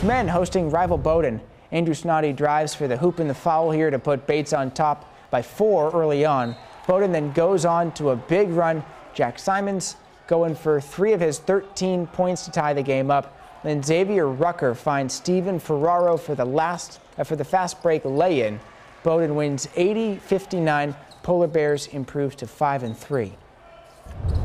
men hosting rival Bowdoin. Andrew Snoddy drives for the hoop and the foul here to put Bates on top by 4 early on. Bowdoin then goes on to a big run. Jack Simons going for 3 of his 13 points to tie the game up. Then Xavier Rucker finds Steven Ferraro for the fast break lay-in. Bowdoin wins 80-59. Polar Bears improve to 5-3.